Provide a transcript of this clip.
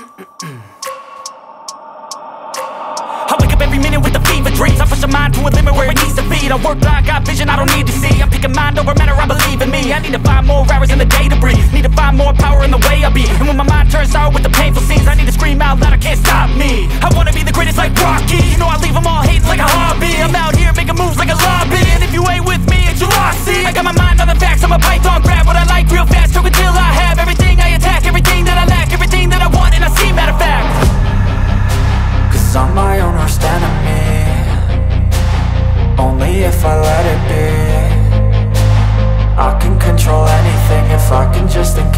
I wake up every minute with the fever dreams. I push my mind to a limit where it needs to be. I work blind, got vision I don't need to see. I'm picking mind over matter, I believe in me. I need to find more hours in the day to breathe. Need to find more power in the way I be. And when my mind turns sour with the painful scenes, I need to scream out loud, I can't stop me. I wanna be the greatest like Rocky. You know I leave them all hating like a hobby. I'm out here making moves like a lobby. And if you ain't with me, it's your loss, see. I got my mind on the facts, I'm a python. Grab what I like real fast, choke until I have everything I attack. Everything that I lack, everything that I want, and I see, matter of fact. Cause I'm my own worst enemy. Only if I let it be. I can control anything if I can just think